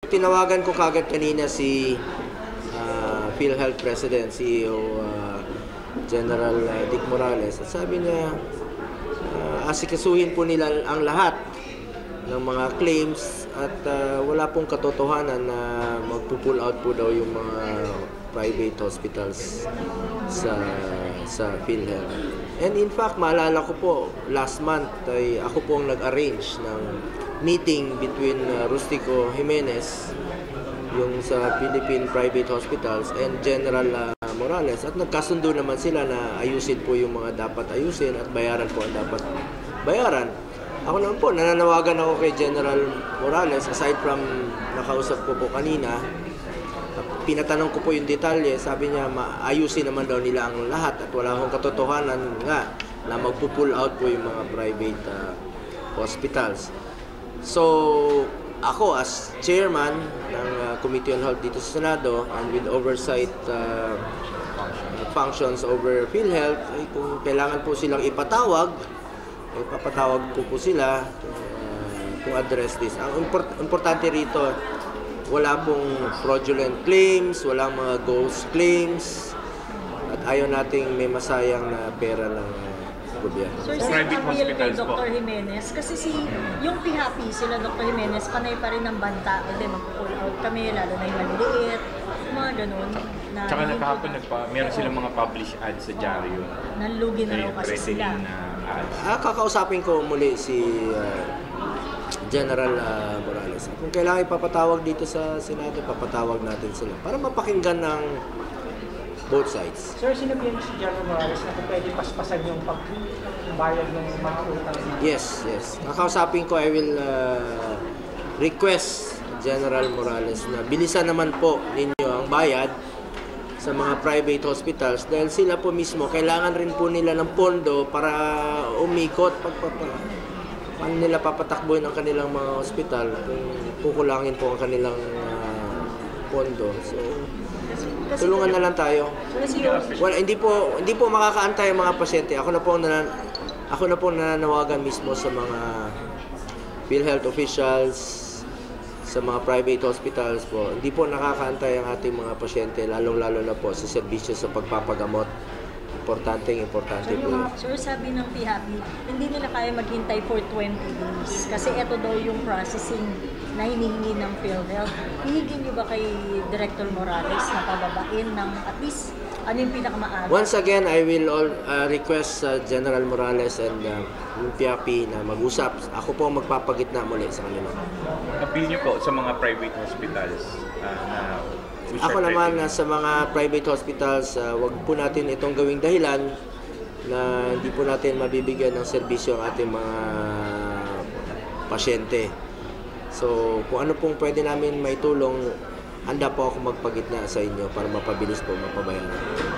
Tinawagan ko kagad kanina si PhilHealth President, CEO General Dick Morales, at sabi niya asikasuhin po nila ang lahat ng mga claims at wala pong katotohanan na magpo-pull out po daw yung mga private hospitals sa PhilHealth. And in fact, maalala ko po, last month ay ako po ang nag-arrange ng meeting between Rustico Jimenez, yung sa Philippine Private Hospitals, and General Morales, at nagkasundo naman sila na ayusin po yung mga dapat ayusin at bayaran po ang dapat bayaran. Ako naman po, nananawagan ako kay General Morales, aside from nakausap ko po kanina, pinatanong ko po yung detalye, sabi niya maayusin naman daw nila ang lahat at wala akong katotohanan nga na magpo-pull out po yung mga private hospitals. So, ako as chairman ng Committee on Health dito sa Senado, and with oversight functions over PhilHealth, kung kailangan po silang ipatawag, ipapatawag po sila to address this. Ang importante rito, wala pong fraudulent claims, walang mga ghost claims, at ayaw nating may masayang na pera ng gobyerno. Sir, private hospitals po. Dr. Jimenez, kasi yung PHAPI, sila Dr. Jimenez, panay pa rin ng banta, mag-pull out kami, lalo na yung maliliit, mga ganun. Tsaka nakahapon, meron silang mga publish ads sa dyaryo. Nanlugi na raw kasi sila. Kakausapin ko muli si General Morales. Kung kailangan ipapatawag dito sa Senado, papatawag natin sila para mapakinggan ng both sides. Sir, sinabihan si General Morales na kung pwede paspasan yung pagbayad ng mga utang? Yes. Kakausapin ko, I will request General Morales na bilisan naman po ninyo ang bayad sa mga private hospitals dahil sila po mismo kailangan rin po nila ng pondo para umikot paano nila papatakbuhin ang kanilang mga hospital kung kukulangin po ang kanilang pondo. So, tulungan na lang tayo. Well, hindi po makakaantay ang mga pasyente. Ako na po nananawagan mismo sa mga PhilHealth officials, sa mga private hospitals po. Hindi po nakakaantay ang ating mga pasyente, lalong-lalo na po sa serbisyo sa pagpapagamot. Importante po. Sir, sabi ng PHAPI, hindi nila kaya maghintay for 20 days. Kasi ito daw yung processing na hinihingi ng PhilHealth. Hihingin niyo ba kay Director Morales na pababain ng at least ano yung pinakamaaga? Once again, I will request General Morales and yung PHAPI na mag-usap. Ako po magpapagitna muli sa kanila. Appeal niyo po sa mga private hospitals na ako naman sa mga private hospitals, wag po natin itong gawing dahilan na hindi po natin mabibigyan ng serbisyo ang ating mga pasyente. So, kung ano pong pwede namin maitulong, handa po ako magpagitna sa inyo para mapabilis po mapabayaran.